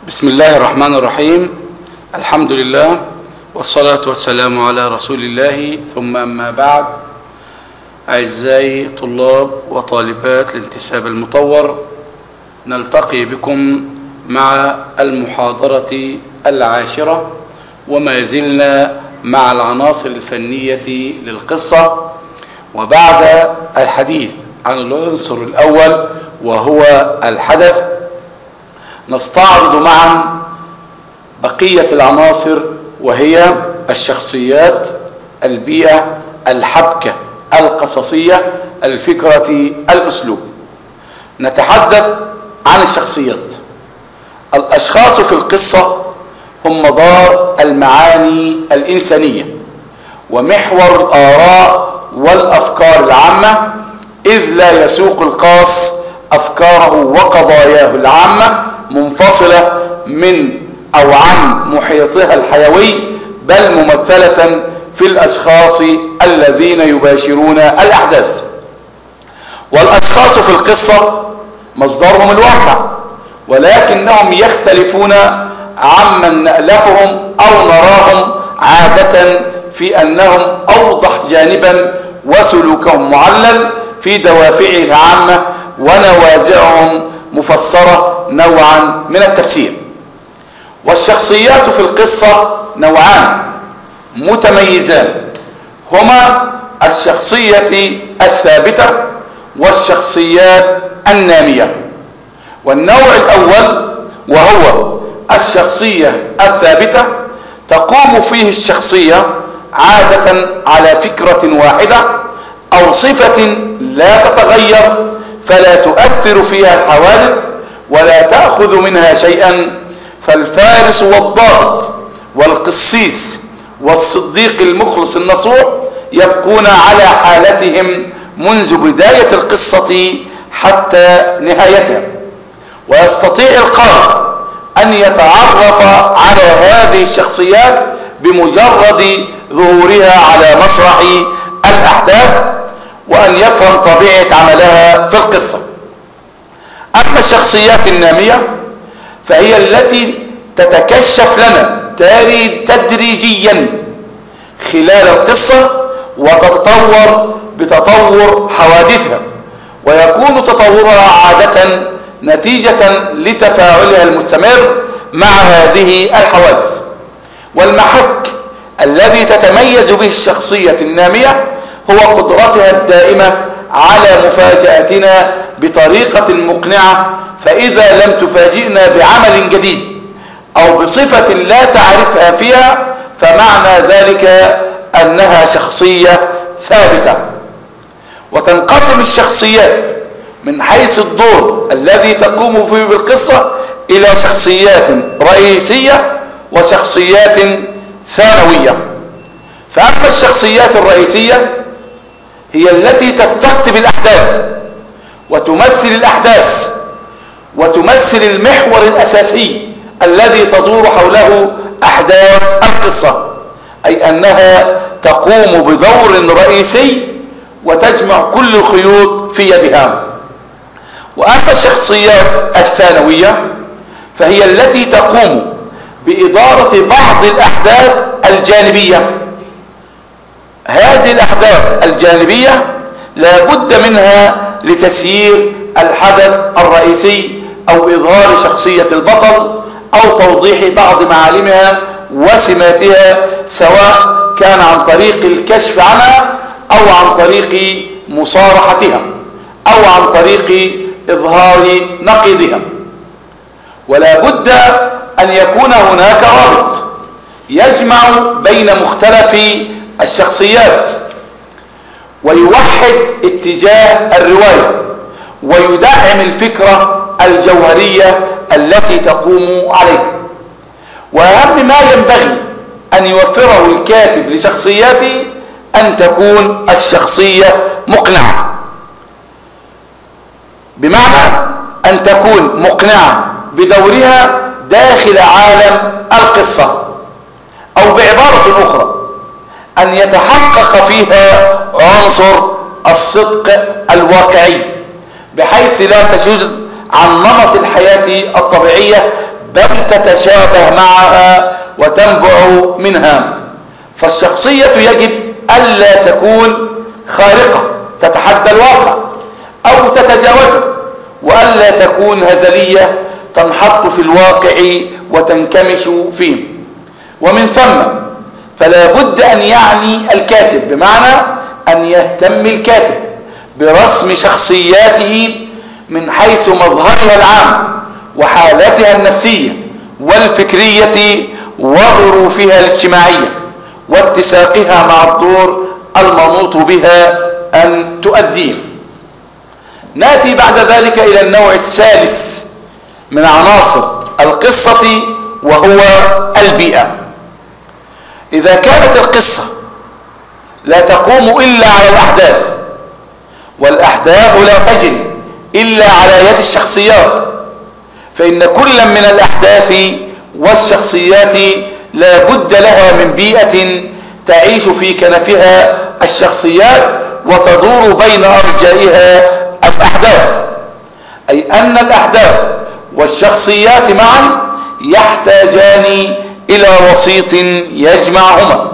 بسم الله الرحمن الرحيم. الحمد لله والصلاة والسلام على رسول الله، ثم أما بعد. أعزائي طلاب وطالبات الانتساب المطور، نلتقي بكم مع المحاضرة 10، وما زلنا مع العناصر الفنية للقصة، وبعد الحديث عن العنصر الأول وهو الحدث نستعرض معا بقية العناصر، وهي الشخصيات، البيئة، الحبكة القصصية، الفكرة، الأسلوب. نتحدث عن الشخصيات. الأشخاص في القصة هم مدار المعاني الإنسانية ومحور الآراء والأفكار العامة، إذ لا يسوق القاص أفكاره وقضاياه العامة منفصلة من أو عن محيطها الحيوي، بل ممثلة في الأشخاص الذين يباشرون الأحداث. والأشخاص في القصة مصدرهم الواقع، ولكنهم يختلفون عمن نألفهم أو نراهم عادة في أنهم أوضح جانبا وسلوكهم معلل في دوافعه العامة ونوازعهم مفسرة نوعا من التفسير. والشخصيات في القصة نوعان متميزان، هما الشخصية الثابتة والشخصيات النامية. والنوع الأول وهو الشخصية الثابتة تقوم فيه الشخصية عادة على فكرة واحدة أو صفة لا تتغير، فلا تؤثر فيها الحوادث ولا تأخذ منها شيئا. فالفارس والضابط والقسيس والصديق المخلص النصوح يبقون على حالتهم منذ بداية القصة حتى نهايتها، ويستطيع القارئ أن يتعرف على هذه الشخصيات بمجرد ظهورها على مسرح الأحداث، وأن يفهم طبيعة عملها في القصة. أما الشخصيات النامية فهي التي تتكشف لنا تدريجيا خلال القصة وتتطور بتطور حوادثها، ويكون تطورها عادة نتيجة لتفاعلها المستمر مع هذه الحوادث. والمحك الذي تتميز به الشخصية النامية هو قدرتها الدائمة على مفاجأتنا بطريقة مقنعة، فإذا لم تفاجئنا بعمل جديد أو بصفة لا تعرفها فيها فمعنى ذلك أنها شخصية ثابتة. وتنقسم الشخصيات من حيث الدور الذي تقوم فيه بالقصة إلى شخصيات رئيسية وشخصيات ثانوية. فأما الشخصيات الرئيسية هي التي تستقطب الأحداث وتمثل الأحداث وتمثل المحور الأساسي الذي تدور حوله أحداث القصة، أي أنها تقوم بدور رئيسي وتجمع كل الخيوط في يدها. وأما الشخصيات الثانوية فهي التي تقوم بإدارة بعض الأحداث الجانبية. هذه الأحداث الجانبية لا بد منها لتسيير الحدث الرئيسي أو إظهار شخصية البطل أو توضيح بعض معالمها وسماتها، سواء كان عن طريق الكشف عنها أو عن طريق مصارحتها أو عن طريق إظهار نقيضها. ولا بد أن يكون هناك رابط يجمع بين مختلف الشخصيات ويوحد اتجاه الرواية ويدعم الفكرة الجوهرية التي تقوم عليها. وأهم ما ينبغي أن يوفره الكاتب لشخصياته أن تكون الشخصية مقنعة، بمعنى أن تكون مقنعة بدورها داخل عالم القصة، أو بعبارة أخرى أن يتحقق فيها عنصر الصدق الواقعي، بحيث لا تشذ عن نمط الحياة الطبيعية، بل تتشابه معها وتنبع منها. فالشخصية يجب ألا تكون خارقة تتحدى الواقع أو تتجاوزه، وألا تكون هزلية تنحط في الواقع وتنكمش فيه. ومن ثم فلا بد أن يعني الكاتب، بمعنى أن يهتم الكاتب برسم شخصياته من حيث مظهرها العام وحالتها النفسية والفكرية وظروفها الاجتماعية واتساقها مع الدور المنوط بها أن تؤديه. نأتي بعد ذلك إلى النوع الثالث من عناصر القصة، وهو البيئة. إذا كانت القصة لا تقوم إلا على الأحداث، والأحداث لا تجري إلا على يد الشخصيات، فإن كل من الأحداث والشخصيات لا بد لها من بيئة تعيش في كنفها الشخصيات وتدور بين أرجائها الأحداث، أي أن الأحداث والشخصيات معا يحتاجان إلى وسيط يجمعهما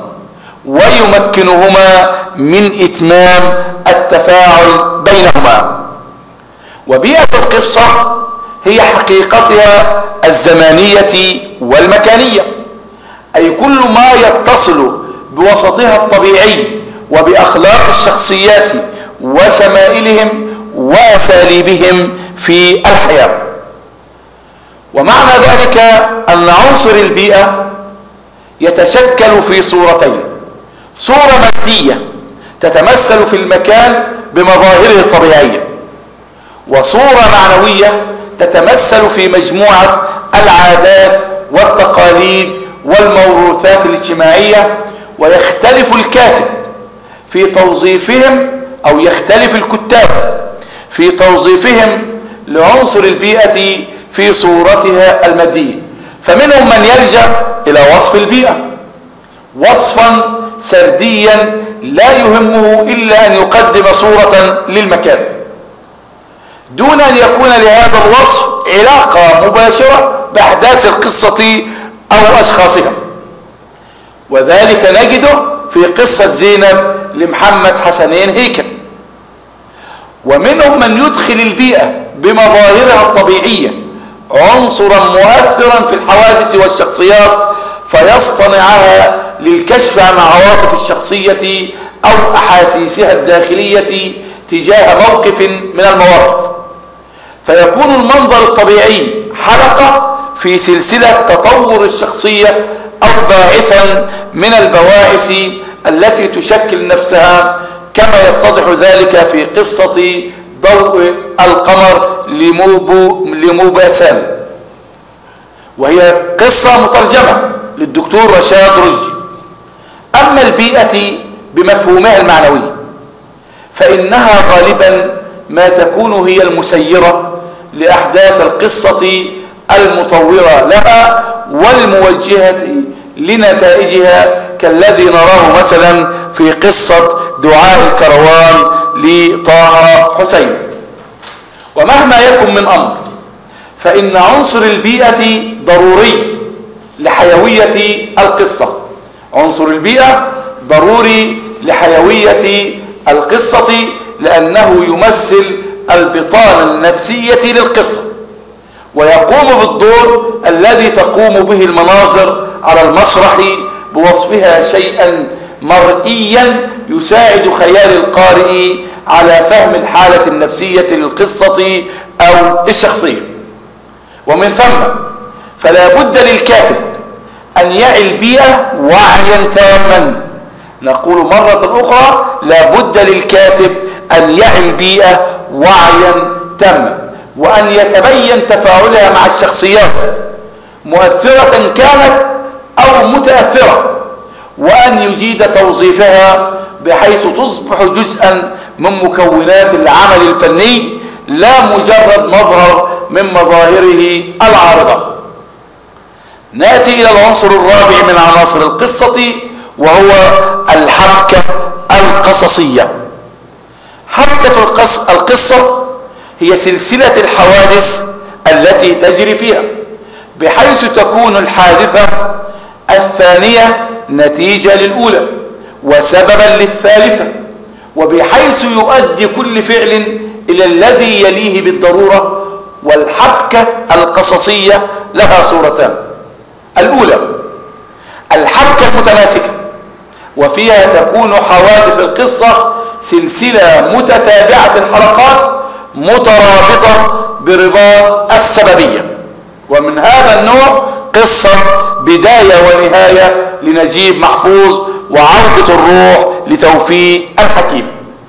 ويمكنهما من إتمام التفاعل بينهما. وبيئة القصة هي حقيقتها الزمانية والمكانية، أي كل ما يتصل بوسطها الطبيعي وبأخلاق الشخصيات وشمائلهم وأساليبهم في الحياة. ومعنى ذلك أن عنصر البيئة يتشكل في صورتين: صورة مادية تتمثل في المكان بمظاهره الطبيعية، وصورة معنوية تتمثل في مجموعة العادات والتقاليد والموروثات الاجتماعية. ويختلف الكاتب في توظيفهم، أو يختلف الكتاب في توظيفهم لعنصر البيئة في صورتها المادية. فمنهم من يلجأ إلى وصف البيئة وصفا سرديا لا يهمه إلا أن يقدم صورة للمكان دون أن يكون لهذا الوصف علاقة مباشرة بأحداث القصة أو أشخاصها، وذلك نجده في قصة زينب لمحمد حسنين هيكل. ومنهم من يدخل البيئة بمظاهرها الطبيعية عنصرا مؤثرا في الحوادث والشخصيات فيصطنعها للكشف عن عواطف الشخصية أو أحاسيسها الداخلية تجاه موقف من المواقف، فيكون المنظر الطبيعي حلقة في سلسلة تطور الشخصية أو باعثا من البواعث التي تشكل نفسها، كما يتضح ذلك في قصة ضوء القمر لموباسان، وهي قصة مترجمة للدكتور رشاد رشدي. أما البيئة بمفهومها المعنوي فإنها غالبا ما تكون هي المسيرة لأحداث القصة المطورة لها والموجهة لنتائجها، كالذي نراه مثلا في قصة دعاء الكروان لطه حسين. ومهما يكن من أمر فإن عنصر البيئة ضروري لحيوية القصة. عنصر البيئة ضروري لحيوية القصة لأنه يمثل البطانة النفسية للقصة، ويقوم بالدور الذي تقوم به المناظر على المسرح بوصفها شيئا مرئيا يساعد خيال القارئ على فهم الحالة النفسية للقصة أو الشخصية. ومن ثم فلا بد للكاتب أن يعي البيئة وعيا تاما. نقول مرة أخرى: لا بد للكاتب أن يعي البيئة وعيا تاما، وأن يتبين تفاعلها مع الشخصيات مؤثرة كانت أو متأثرة، وأن يجيد توظيفها بحيث تصبح جزءا من مكونات العمل الفني لا مجرد مظهر من مظاهره العارضة. نأتي إلى العنصر الرابع من عناصر القصة، وهو الحبكة القصصية. حبكة القصة هي سلسلة الحوادث التي تجري فيها، بحيث تكون الحادثة الثانية نتيجة للأولى وسببا للثالثة، وبحيث يؤدي كل فعل إلى الذي يليه بالضرورة. والحبكة القصصية لها صورتان: الأولى الحبكة المتماسكة، وفيها تكون حوادث القصة سلسلة متتابعة الحلقات مترابطة برباط السببية. ومن هذا النوع قصة بداية ونهاية لنجيب محفوظ وعودة الروح لتوفيق الحكيم.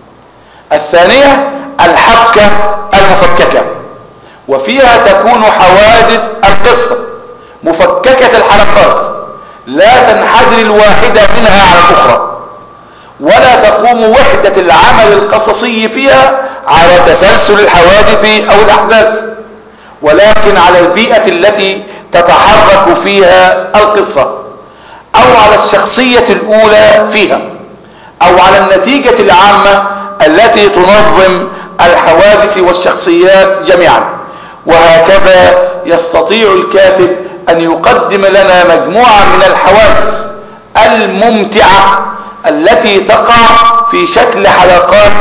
الثانية الحبكة المفككة، وفيها تكون حوادث القصة مفككة الحلقات لا تنحدر الواحدة منها على الأخرى، ولا تقوم وحدة العمل القصصي فيها على تسلسل الحوادث أو الأحداث، ولكن على البيئة التي تتحرك فيها القصة، أو على الشخصية الأولى فيها، أو على النتيجة العامة التي تنظم الحوادث والشخصيات جميعا. وهكذا يستطيع الكاتب أن يقدم لنا مجموعة من الحوادث الممتعة التي تقع في شكل حلقات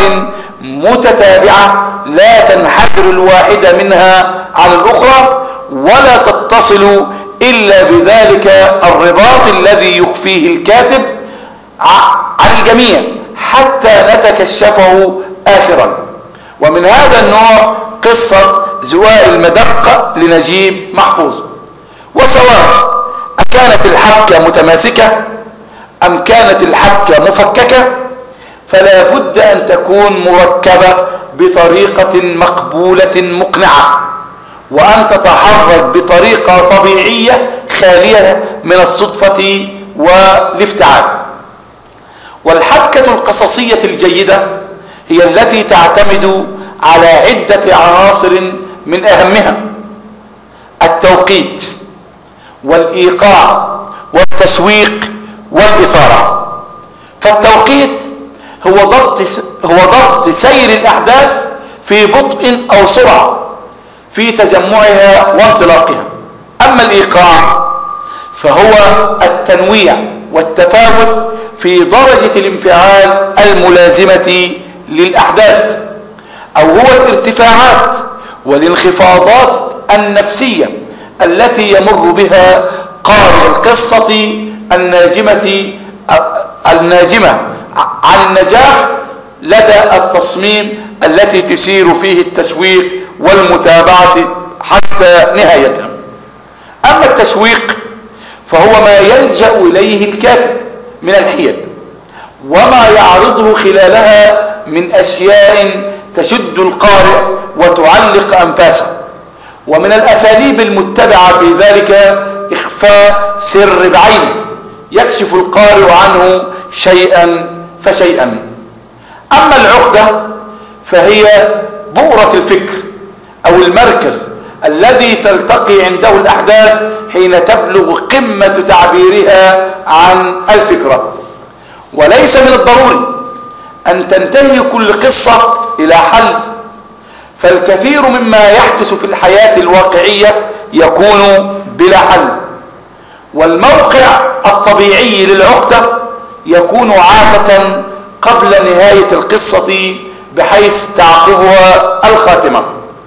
متتابعة لا تنحدر الواحدة منها على الأخرى، ولا تتصل إلا بذلك الرباط الذي يخفيه الكاتب عن الجميع حتى نتكشفه آخرا. ومن هذا النوع قصة زواء المدق لنجيب محفوظ. وسواء كانت الحبكة متماسكة أم كانت الحبكة مفككة، فلا بد أن تكون مركبة بطريقة مقبولة مقنعة، وأن تتحرك بطريقة طبيعية خالية من الصدفة والافتعال. والحبكة القصصية الجيدة هي التي تعتمد على عدة عناصر من أهمها التوقيت والإيقاع والتسويق والإثارة. فالتوقيت هو ضبط سير الأحداث في بطء أو سرعة في تجمعها وانطلاقها. أما الإيقاع فهو التنويع والتفاوت في درجة الانفعال الملازمة للأحداث، أو هو الارتفاعات والانخفاضات النفسية التي يمر بها قارئ القصة الناجمة عن النجاح لدى التصميم التي تسير فيه التشويق والمتابعة حتى نهايتها. أما التشويق فهو ما يلجأ إليه الكاتب من الحيل وما يعرضه خلالها من أشياء تشد القارئ وتعلق أنفاسه. ومن الأساليب المتبعة في ذلك إخفاء سر بعينه يكشف القارئ عنه شيئا فشيئا. أما العقدة فهي بؤرة الفكر أو المركز الذي تلتقي عنده الأحداث حين تبلغ قمة تعبيرها عن الفكرة. وليس من الضروري أن تنتهي كل قصة إلى حل، فالكثير مما يحدث في الحياة الواقعية يكون بلا حل. والموقع الطبيعي للعقدة يكون عادة قبل نهاية القصة بحيث تعقبها الخاتمة.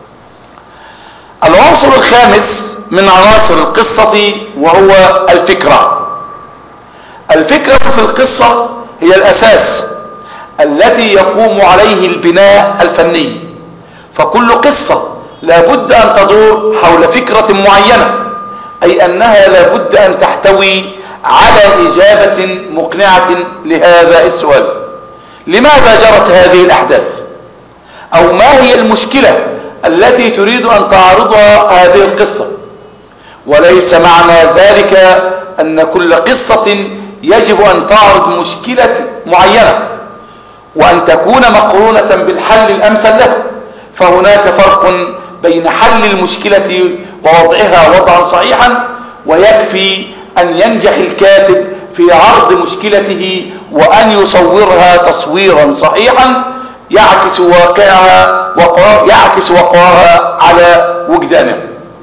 العنصر الخامس من عناصر القصة وهو الفكرة. الفكرة في القصة هي الأساس التي يقوم عليه البناء الفني، فكل قصة لا بد أن تدور حول فكرة معينة، أي أنها لا بد أن تحتوي على إجابة مقنعة لهذا السؤال: لماذا جرت هذه الأحداث؟ أو ما هي المشكلة التي تريد أن تعرضها هذه القصة؟ وليس معنى ذلك أن كل قصة يجب أن تعرض مشكلة معينة وأن تكون مقرونة بالحل الأمثل له، فهناك فرق بين حل المشكلة ووضعها وضعا صحيحا، ويكفي أن ينجح الكاتب في عرض مشكلته وأن يصورها تصويرا صحيحا يعكس وقعها على وجدانه.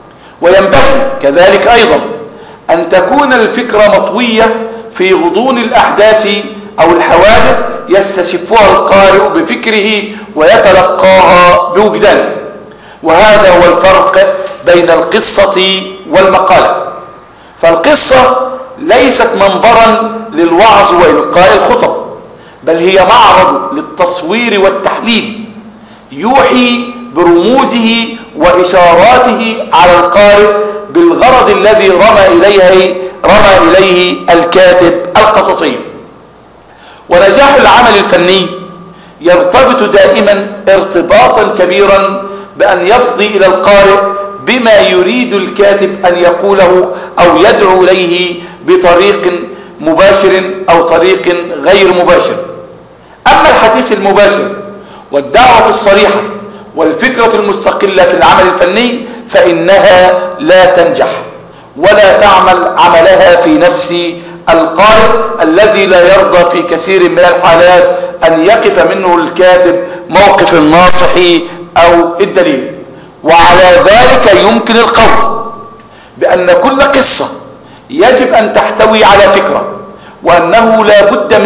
وينبغي كذلك أيضا أن تكون الفكرة مطوية في غضون الأحداث أو الحوادث يستشفها القارئ بفكره ويتلقاها بوجدانه. وهذا هو الفرق بين القصة والمقالة. فالقصة ليست منبرا للوعظ وإلقاء الخطب، بل هي معرض للتصوير والتحليل يوحي برموزه وإشاراته على القارئ بالغرض الذي رمى إليه الكاتب القصصي. ونجاح العمل الفني يرتبط دائما ارتباطا كبيرا بأن يفضي إلى القارئ بما يريد الكاتب أن يقوله أو يدعو إليه بطريق مباشر أو طريق غير مباشر. أما الحديث المباشر والدعوة الصريحة والفكرة المستقلة في العمل الفني فإنها لا تنجح ولا تعمل عملها في نفس القارئ الذي لا يرضى في كثير من الحالات أن يقف منه الكاتب موقف الناصح أو الدليل. وعلى ذلك يمكن القول بأن كل قصة يجب أن تحتوي على فكرة، وأنه لا بد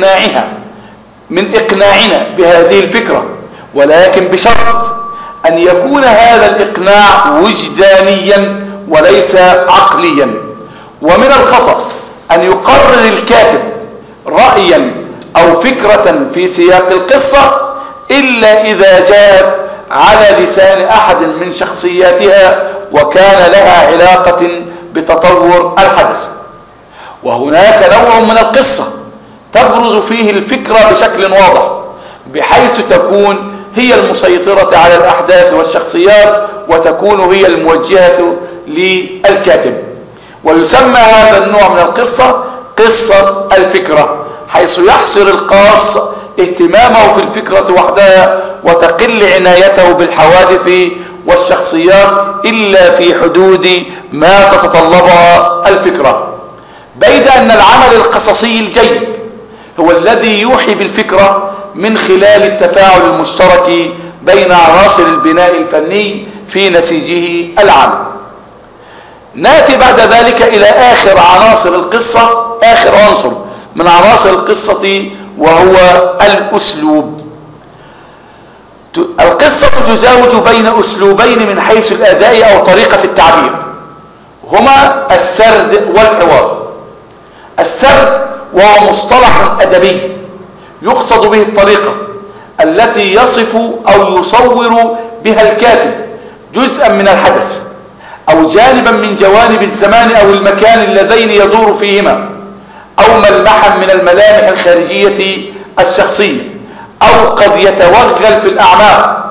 من إقناعنا بهذه الفكرة، ولكن بشرط أن يكون هذا الإقناع وجدانيا وليس عقليا. ومن الخطأ أن يقرر الكاتب رأيا أو فكرة في سياق القصة إلا إذا جاءت على لسان أحد من شخصياتها وكان لها علاقة بتطور الحدث. وهناك نوع من القصة تبرز فيه الفكرة بشكل واضح بحيث تكون هي المسيطرة على الأحداث والشخصيات وتكون هي الموجهة للكاتب، ويسمى هذا النوع من القصة قصة الفكرة، حيث يحصر القاص اهتمامه في الفكرة وحدها وتقل عنايته بالحوادث والشخصيات إلا في حدود ما تتطلبها الفكرة. بيد أن العمل القصصي الجيد هو الذي يوحي بالفكرة من خلال التفاعل المشترك بين عناصر البناء الفني في نسيجه العام. نأتي بعد ذلك إلى آخر عناصر القصة، آخر عنصر من عناصر القصة وهو الأسلوب. القصة تزاوج بين أسلوبين من حيث الأداء أو طريقة التعبير، هما السرد والحوار. السرد وهو مصطلح أدبي يقصد به الطريقة التي يصف أو يصور بها الكاتب جزءا من الحدث أو جانبا من جوانب الزمان أو المكان اللذين يدور فيهما، أو ملمحا من الملامح الخارجية الشخصية، أو قد يتوغل في الأعماق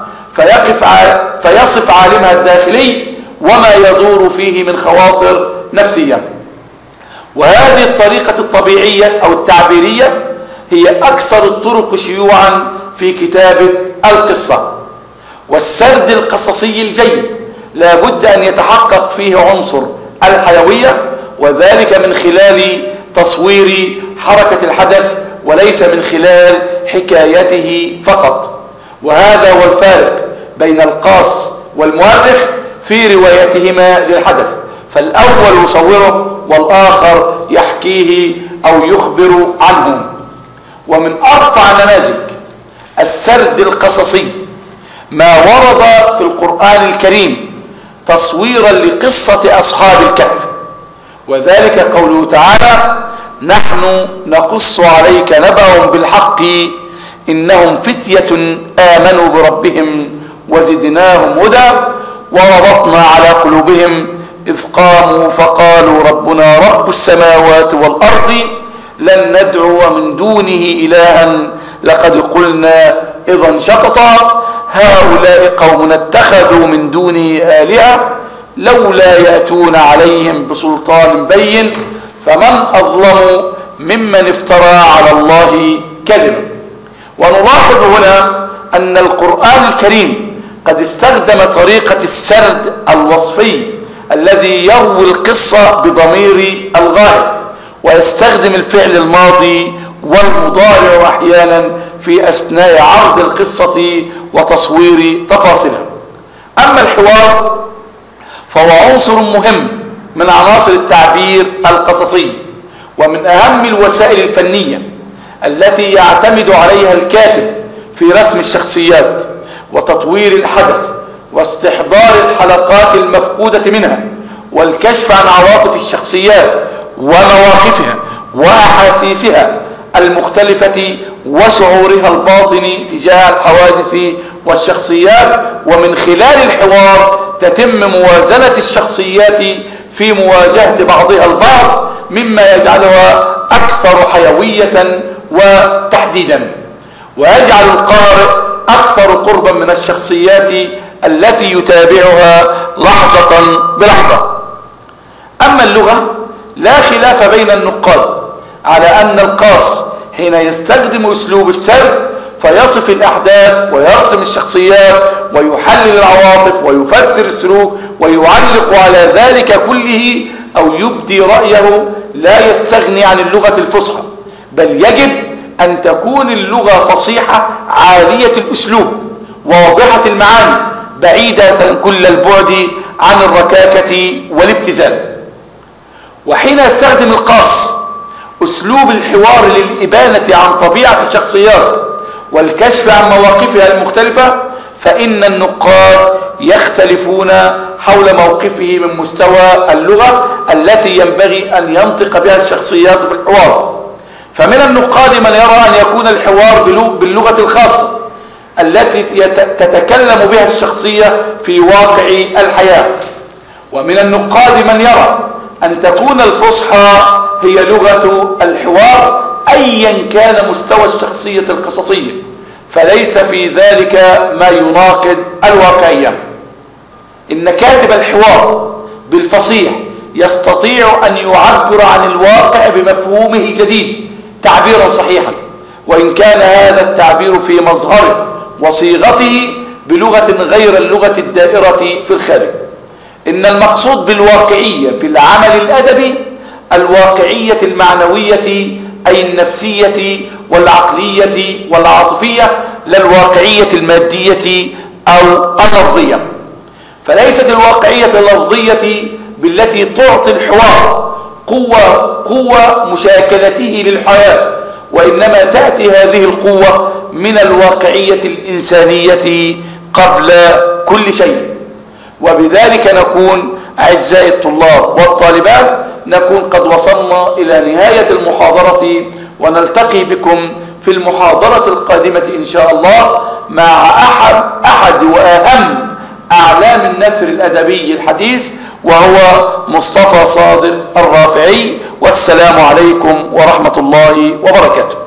فيصف عالمها الداخلي وما يدور فيه من خواطر نفسية. وهذه الطريقة الطبيعية أو التعبيرية هي أكثر الطرق شيوعا في كتابة القصة. والسرد القصصي الجيد لا بد أن يتحقق فيه عنصر الحيوية، وذلك من خلال تصوير حركة الحدث وليس من خلال حكايته فقط. وهذا هو الفارق بين القاص والمؤرخ في روايتهما للحدث، فالأول يصوره والآخر يحكيه أو يخبر عنه. ومن أرفع نماذج السرد القصصي ما ورد في القرآن الكريم تصويرا لقصة أصحاب الكهف، وذلك قوله تعالى: نحن نقص عليك نبأهم بالحق إنهم فتية آمنوا بربهم وزدناهم هدى وربطنا على قلوبهم إذ قاموا فقالوا ربنا رب السماوات والأرض لن ندعو من دونه إلها لقد قلنا إذا شططا هؤلاء قوم اتخذوا من دونه آلهة لولا يأتون عليهم بسلطان بين فمن أظلم ممن افترى على الله كذبا. ونلاحظ هنا أن القرآن الكريم قد استخدم طريقة السرد الوصفي الذي يروي القصة بضمير الغائب، ويستخدم الفعل الماضي والمضارع أحيانا في أثناء عرض القصة وتصوير تفاصيلها. أما الحوار فهو عنصر مهم من عناصر التعبير القصصي، ومن أهم الوسائل الفنية التي يعتمد عليها الكاتب في رسم الشخصيات وتطوير الحدث واستحضار الحلقات المفقودة منها والكشف عن عواطف الشخصيات ومواقفها وأحاسيسها المختلفة وشعورها الباطن تجاه الحوادث والشخصيات. ومن خلال الحوار تتم موازنة الشخصيات في مواجهة بعضها البعض، مما يجعلها أكثر حيوية وتحديدا، ويجعل القارئ أكثر قربا من الشخصيات التي يتابعها لحظة بلحظة. أما اللغة لا خلاف بين النقاد على أن القاص حين يستخدم أسلوب السرد فيصف الأحداث ويرسم الشخصيات ويحلل العواطف ويفسر السلوك ويعلق على ذلك كله أو يبدي رأيه، لا يستغني عن اللغة الفصحى، بل يجب أن تكون اللغة فصيحة عالية الأسلوب واضحة المعاني بعيدة كل البعد عن الركاكة والابتذال. وحين يستخدم القاص أسلوب الحوار للإبانة عن طبيعة الشخصيات والكشف عن مواقفها المختلفة، فإن النقاد يختلفون حول موقفه من مستوى اللغة التي ينبغي أن ينطق بها الشخصيات في الحوار. فمن النقاد من يرى أن يكون الحوار باللغة الخاصة التي تتكلم بها الشخصية في واقع الحياة، ومن النقاد من يرى أن تكون الفصحى هي لغة الحوار أيا كان مستوى الشخصية القصصية، فليس في ذلك ما يناقض الواقعية. إن كاتب الحوار بالفصيح يستطيع أن يعبر عن الواقع بمفهومه الجديد تعبيرا صحيحا، وإن كان هذا التعبير في مظهره وصيغته بلغة غير اللغة الدائرة في الخارج. إن المقصود بالواقعية في العمل الأدبي الواقعية المعنوية أي النفسية والعقلية والعاطفية، لا الواقعية المادية أو اللفظية. فليست الواقعية اللفظية بالتي تعطي الحوار قوة مشاكلته للحياة، وإنما تأتي هذه القوة من الواقعية الإنسانية قبل كل شيء. وبذلك نكون أعزائي الطلاب والطالبات نكون قد وصلنا إلى نهاية المحاضرة، ونلتقي بكم في المحاضرة القادمة إن شاء الله مع أحد وأهم أعلام النثر الأدبي الحديث، وهو مصطفى صادق الرافعي. والسلام عليكم ورحمة الله وبركاته.